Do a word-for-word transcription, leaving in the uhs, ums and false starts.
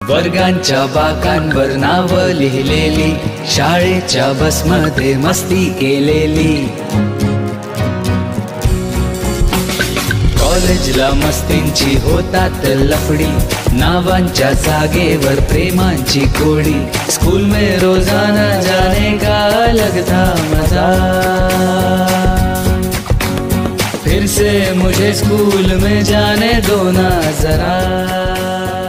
वर्गांच्या बाकांवर नाव लिहिलेली, शाळेच्या बसमध्ये मस्ती केलेली, कॉलेजला मस्तींची होतात लफडी, नावांच्या जागेवर प्रेमांची कोडी, स्कूल में रोजाना जाने का अलग था मजा, फिर से मुझे स्कूल में जाने दो ना जरा।